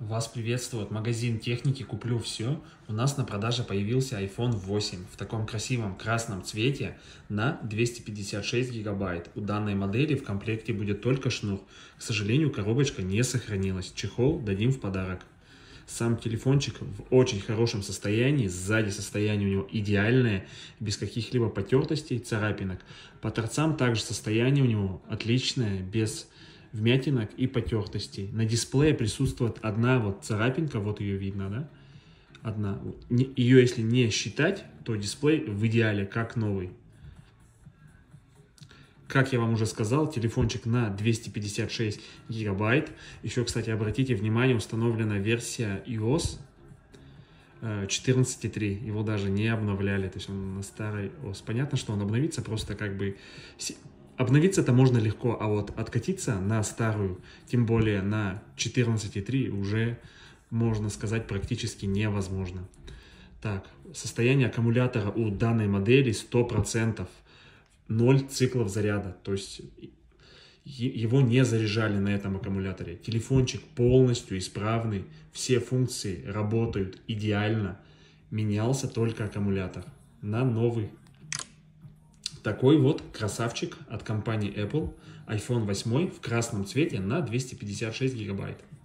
Вас приветствует магазин техники «Куплю все». У нас на продаже появился iPhone 8 в таком красивом красном цвете на 256 гигабайт. У данной модели в комплекте будет только шнур. К сожалению, коробочка не сохранилась. Чехол дадим в подарок. Сам телефончик в очень хорошем состоянии. Сзади состояние у него идеальное, без каких-либо потертостей, царапинок. По торцам также состояние у него отличное, без вмятинок и потертостей. На дисплее присутствует одна вот царапинка, вот ее видно, да? Одна. Ее если не считать, то дисплей в идеале как новый. Как я вам уже сказал, телефончик на 256 гигабайт. Еще, кстати, обратите внимание, установлена версия iOS 14.3. Его даже не обновляли, то есть он на старой iOS. Понятно, что он обновится, просто как бы... Обновиться-то можно легко, а вот откатиться на старую, тем более на 14.3, уже, можно сказать, практически невозможно. Так, состояние аккумулятора у данной модели 100%, 0 циклов заряда, то есть его не заряжали на этом аккумуляторе. Телефончик полностью исправный, все функции работают идеально, менялся только аккумулятор на новый. Такой вот красавчик от компании Apple, iPhone 8 в красном цвете на 256 гигабайт.